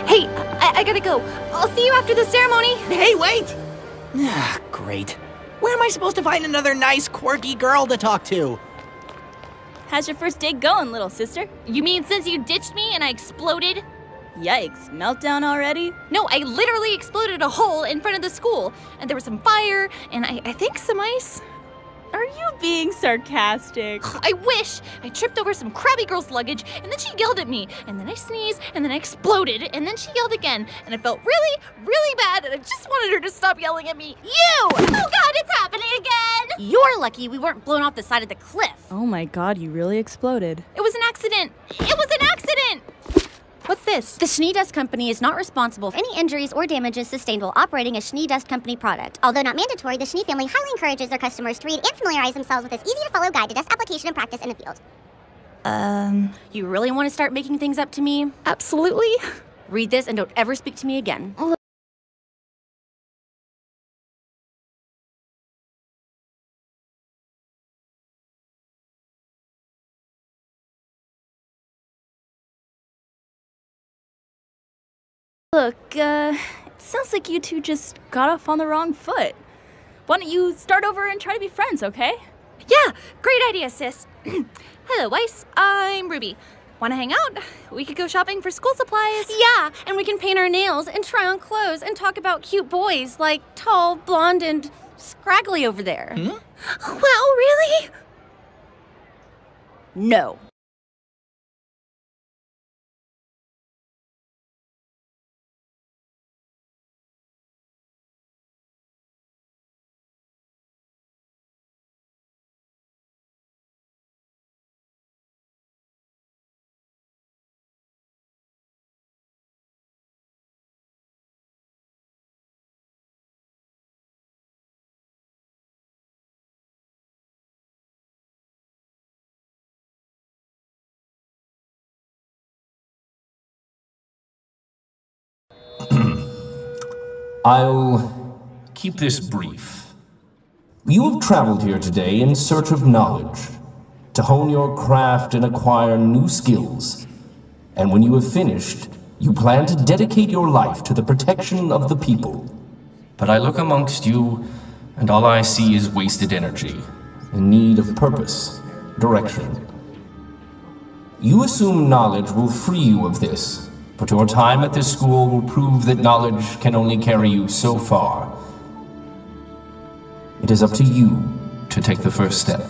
Hey, I gotta go. I'll see you after the ceremony. Hey, wait! Ah, great. Where am I supposed to find another nice, quirky girl to talk to? How's your first date going, little sister? You mean since you ditched me and I exploded? Yikes, meltdown already? No, I literally exploded a hole in front of the school, and there was some fire, and I think some ice. Are you being sarcastic? I wish! I tripped over some crabby girl's luggage, and then she yelled at me, and then I sneezed, and then I exploded, and then she yelled again, and I felt really, really bad, and I just wanted her to stop yelling at me. You! Oh God, it's happening again! You're lucky we weren't blown off the side of the cliff. Oh my God, you really exploded. It was an accident! It was an accident! What's this? The Schnee Dust Company is not responsible for any injuries or damages sustained while operating a Schnee Dust Company product. Although not mandatory, the Schnee family highly encourages their customers to read and familiarize themselves with this easy-to-follow guide to dust application and practice in the field. You really want to start making things up to me? Absolutely. Read this and don't ever speak to me again. Look, it sounds like you two just got off on the wrong foot. Why don't you start over and try to be friends, okay? Yeah, great idea, sis. Hello, Weiss. I'm Rwby. Wanna hang out? We could go shopping for school supplies. Yeah, and we can paint our nails and try on clothes and talk about cute boys like tall, blonde, and scraggly over there. Well, really? No. I'll keep this brief. You have traveled here today in search of knowledge, to hone your craft and acquire new skills. And when you have finished, you plan to dedicate your life to the protection of the people. But I look amongst you, and all I see is wasted energy, in need of purpose, direction. You assume knowledge will free you of this, but your time at this school will prove that knowledge can only carry you so far. It is up to you to take the first step.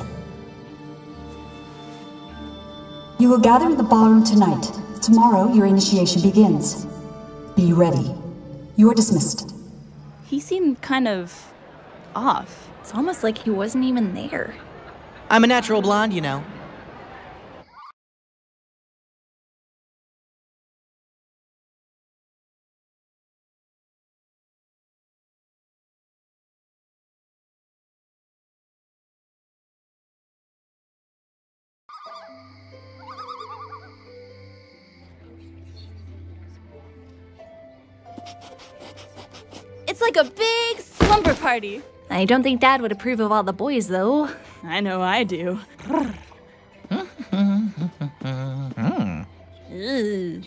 You will gather in the ballroom tonight. Tomorrow, your initiation begins. Be ready. You are dismissed. He seemed kind of off. It's almost like he wasn't even there. I'm a natural blonde, you know. It's like a big slumber party. I don't think Dad would approve of all the boys, though. I know I do. Ugh.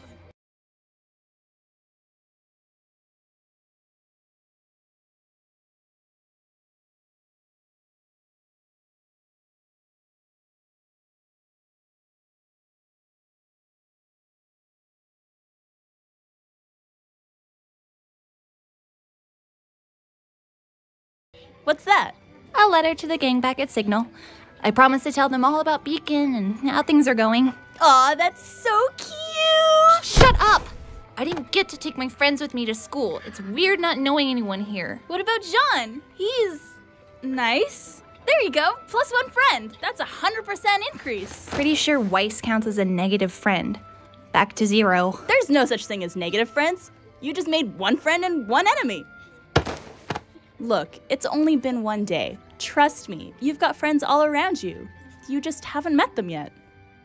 What's that? A letter to the gang back at Signal. I promised to tell them all about Beacon and how things are going. Aw, that's so cute! Shut up! I didn't get to take my friends with me to school. It's weird not knowing anyone here. What about John? He's nice. There you go, +1 friend. That's 100% increase. Pretty sure Weiss counts as a negative friend. Back to 0. There's no such thing as negative friends. You just made 1 friend and 1 enemy. Look, it's only been 1 day. Trust me, you've got friends all around you. You just haven't met them yet.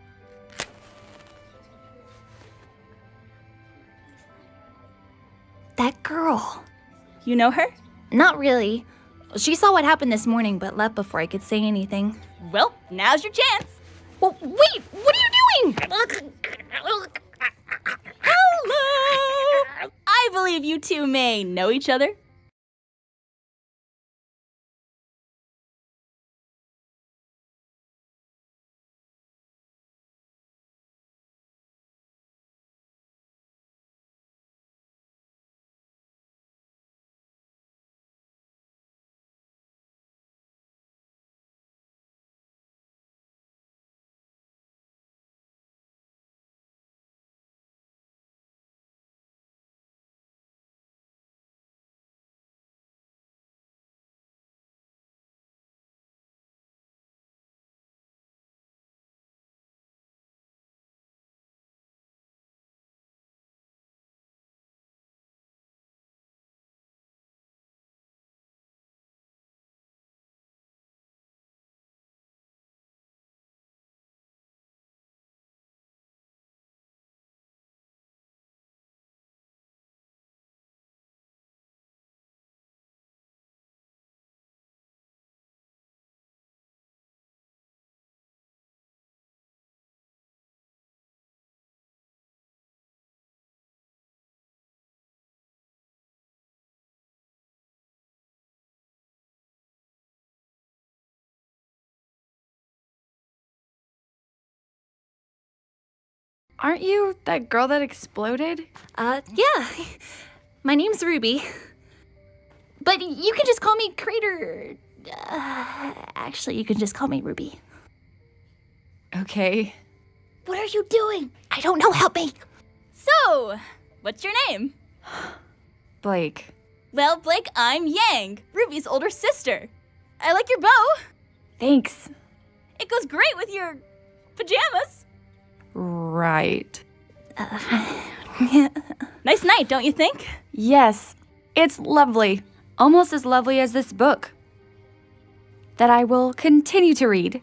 That girl. You know her? Not really. She saw what happened this morning, but left before I could say anything. Well, now's your chance. Well, wait! What are you doing? How Hello! I believe you two may know each other. Aren't you that girl that exploded? Yeah. My name's Rwby. But you can just call me Crater. Actually, you can just call me Rwby. Okay. What are you doing? I don't know. Help me. So, what's your name? Blake. Well, Blake, I'm Yang, Ruby's older sister. I like your bow. Thanks. It goes great with your pajamas. Right. Nice night, don't you think? Yes, it's lovely. Almost as lovely as this book that I will continue to read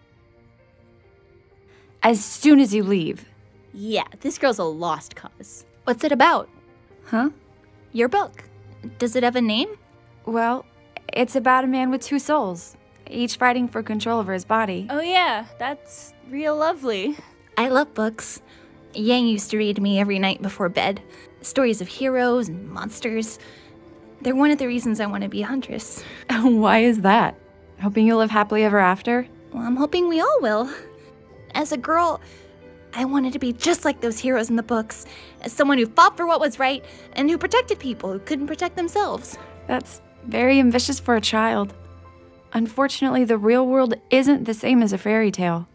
as soon as you leave. Yeah, this girl's a lost cause. What's it about? Huh? Your book. Does it have a name? Well, it's about a man with two souls, each fighting for control over his body. Oh yeah, that's real lovely. I love books. Yang used to read me every night before bed. Stories of heroes and monsters. They're one of the reasons I want to be a huntress. Why is that? Hoping you'll live happily ever after? Well, I'm hoping we all will. As a girl, I wanted to be just like those heroes in the books. As someone who fought for what was right and who protected people who couldn't protect themselves. That's very ambitious for a child. Unfortunately, the real world isn't the same as a fairy tale.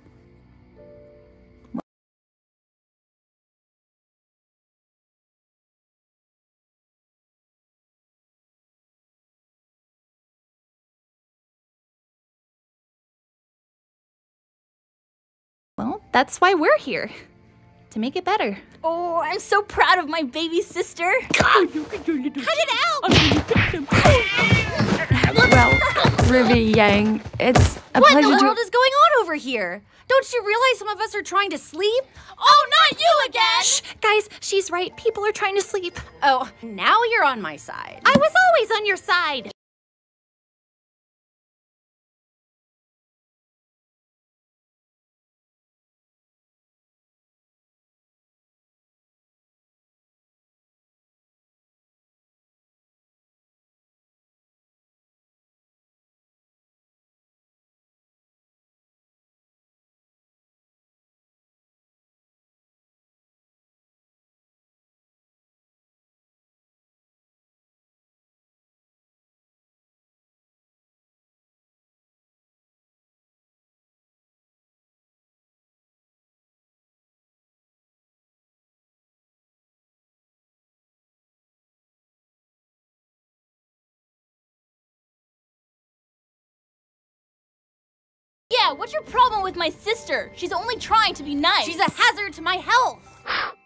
Well, that's why we're here. To make it better. Oh, I'm so proud of my baby sister. Cut it out! Well, Rwby, Yang, it's a What in pleasure the to— world is going on over here? Don't you realize some of us are trying to sleep? Oh, not you again! Shh, guys, she's right. People are trying to sleep. Oh, now you're on my side. I was always on your side. Yeah, what's your problem with my sister? She's only trying to be nice. She's a hazard to my health.